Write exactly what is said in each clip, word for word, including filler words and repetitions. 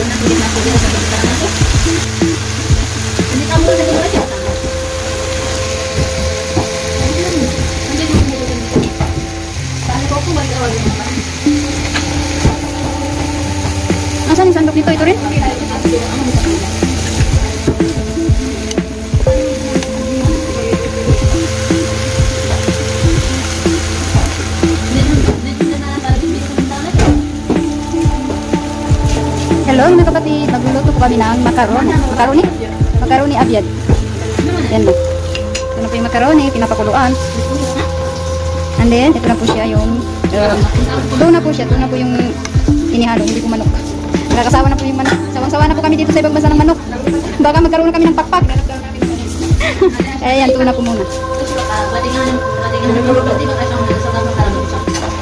na kulit na kulit sa pagkakarang ito. Hindi ka mo sa gano'n siya. Hindi mo mo ganito. Paano ko kung mag-awal yung naman? Asan yung sandok nito? Ito rin? Hello mga kapatid, nagluluto po kami ng macaroni. Macaroni? Macaroni abyad. Yan na. Ito na po yung macaroni, pinapakuluan. And then, ito na po siya yung uh, tuna po siya. Tuna po yung inihalo, hindi po manok. Nakakasawa na po yung manok. Sawang-sawa na po kami dito sa ibang basa ng manok. Baka magkaroon na kami ng pakpak. Eh, yan, tuna po muna. Batingan, batingan, batingan kayo sa mga makarang ito.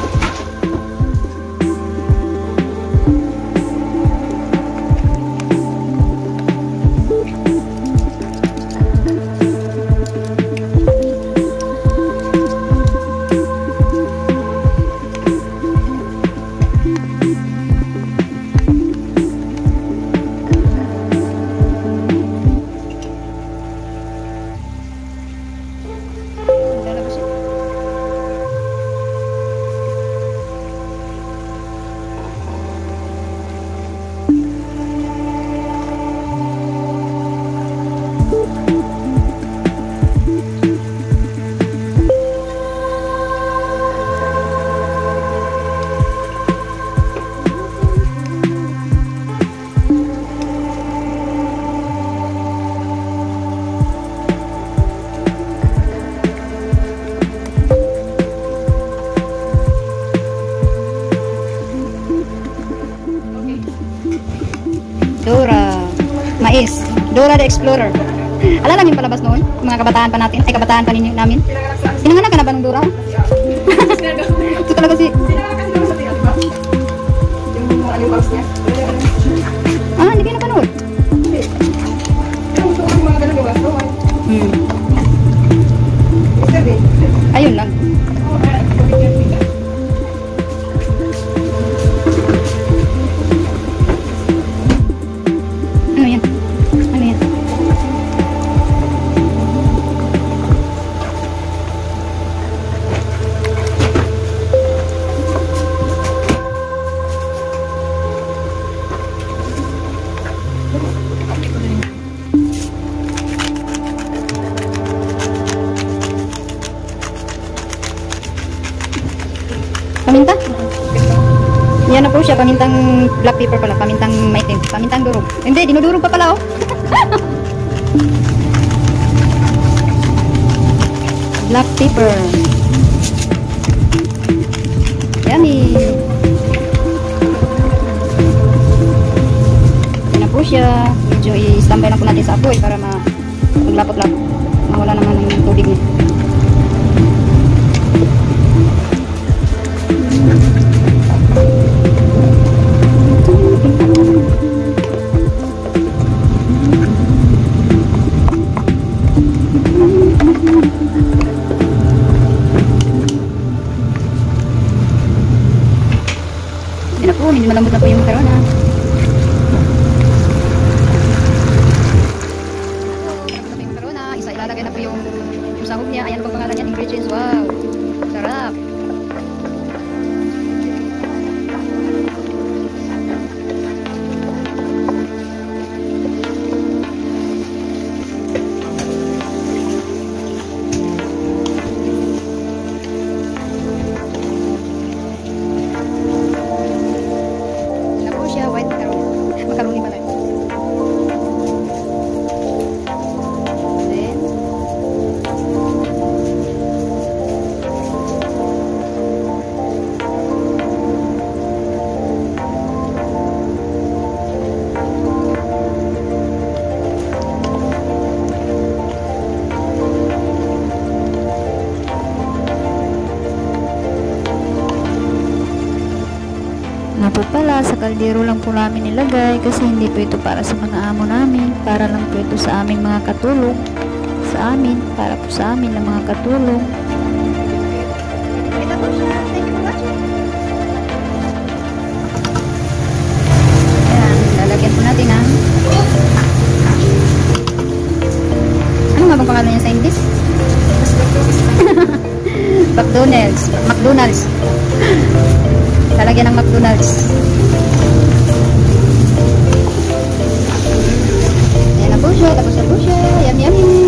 Dora. Mais. Dora the Explorer. Alam namin palabas noon? Mga kabataan pa natin. Ay, kabataan pa ninyo namin. Sinanganak ka na ba ng Dora? Ito talaga si... Ah, hindi kayo napanood? Hmm. Ayun lang. Ano yan? Ano yan? Paminta? Yan na po siya, pamintang black pepper pala, pamintang maitim, pamintang durog. Hindi, dinudurog pa pala oh. Black pepper. Yummy. Yan na po siya. Medyo i-standby lang po natin sa apoy para ma maglapot-lapot. Mawala naman ng tubig niya. Yan na po, hindi malambot na po yung macaroni. Malambot na po yung macaroni. Isa ilalagay na po yung, yung sahog niya. Ayan po ang pangalan niya, ingredients. Wow! Sarap! Macaroni pala. Then, nga po pala, sa kaldero lang po namin nilagay kasi hindi po ito para sa mga amo namin, para lang po ito sa aming mga katulong, sa amin, para po sa amin ng mga katulong. Ito po siya. Thank you for watching. Ayan, lalagyan po McDonald's. Lalagyan ng McDonald's. Ayan na po siya. Tapos na po siya. Yum, yummy.